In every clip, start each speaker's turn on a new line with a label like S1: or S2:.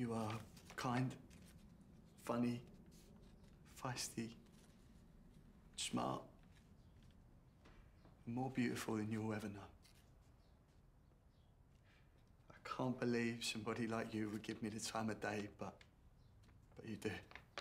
S1: You are kind, funny, feisty, smart, and more beautiful than you'll ever know. I can't believe somebody like you would give me the time of day, but you do.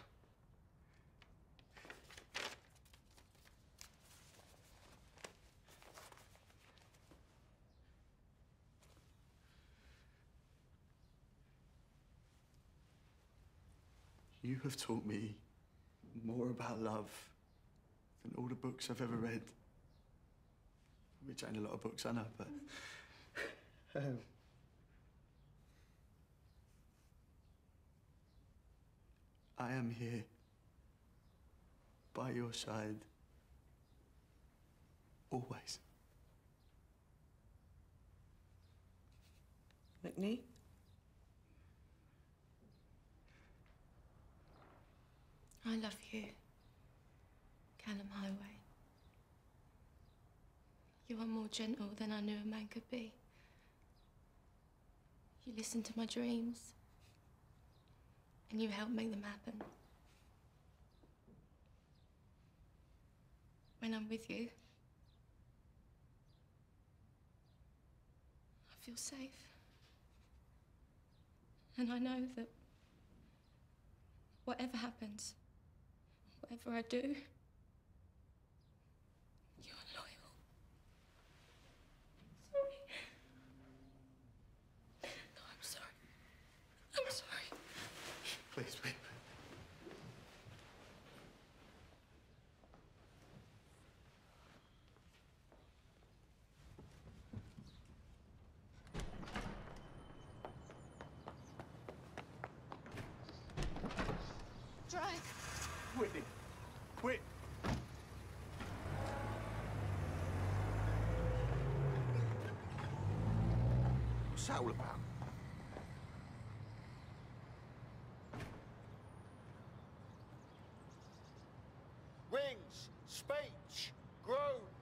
S1: You have taught me more about love than all the books I've ever read. Which ain't a lot of books, I know, but... I am here, by your side, always.
S2: Whitney?
S3: I love you, Callum Highway. You are more gentle than I knew a man could be. You listen to my dreams, and you help make them happen. When I'm with you, I feel safe. And I know that whatever happens, whatever I do, you're loyal. Sorry. No, I'm sorry. I'm sorry.
S1: Please, wait.
S3: Drive.
S1: Whitney! Wait!
S4: What's that all about?
S5: Rings, speech, groan,